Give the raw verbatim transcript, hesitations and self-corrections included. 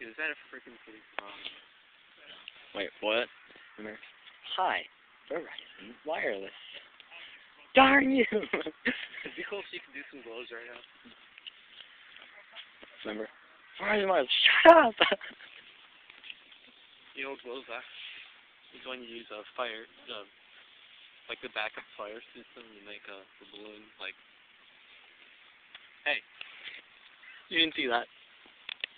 is that a freaking police bomb? Wait, what? Hi, Verizon Wireless. Darn you! It'd be cool if you could do some glows right now. Remember? Verizon Wireless, shut up! You know what glows are? It's when you use a fire, uh, like the backup fire system to make a, a balloon, like... Hey. You didn't see that.